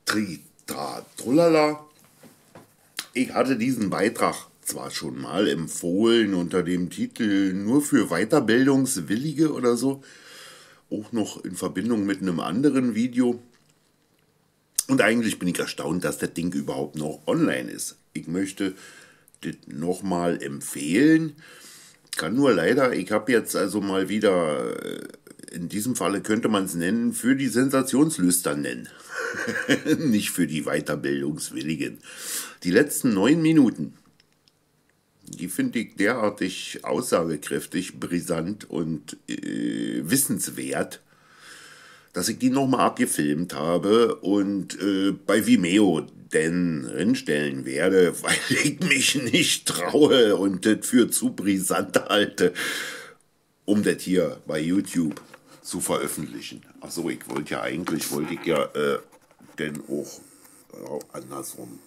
Tritra Trullala. Ich hatte diesen Beitrag zwar schon mal empfohlen unter dem Titel nur für Weiterbildungswillige oder so, auch noch in Verbindung mit einem anderen Video. Und eigentlich bin ich erstaunt, dass das Ding überhaupt noch online ist. Ich möchte das nochmal empfehlen. Kann nur leider, ich habe jetzt also mal wieder, in diesem Falle könnte man es nennen, für die Sensationslüster nennen. Nicht für die Weiterbildungswilligen. Die letzten 9 Minuten, die finde ich derartig aussagekräftig, brisant und wissenswert, dass ich die nochmal abgefilmt habe und bei Vimeo denn hinstellen werde, weil ich mich nicht traue und das für zu brisant halte, um das hier bei YouTube zu veröffentlichen. Achso, wollte ich ja denn auch andersrum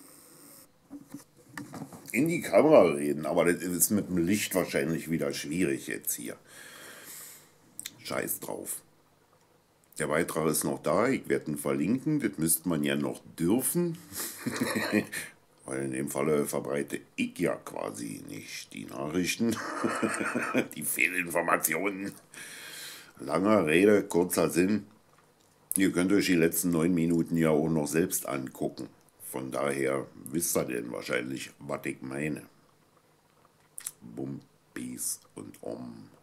in die Kamera reden, aber das ist mit dem Licht wahrscheinlich wieder schwierig jetzt hier. Scheiß drauf. Der Beitrag ist noch da, ich werde ihn verlinken, das müsste man ja noch dürfen, weil in dem Falle verbreite ich ja quasi nicht die Nachrichten, die Fehlinformationen. Langer Rede, kurzer Sinn, ihr könnt euch die letzten 9 Minuten ja auch noch selbst angucken, von daher wisst ihr denn wahrscheinlich, was ich meine. Bum, Peace und Om.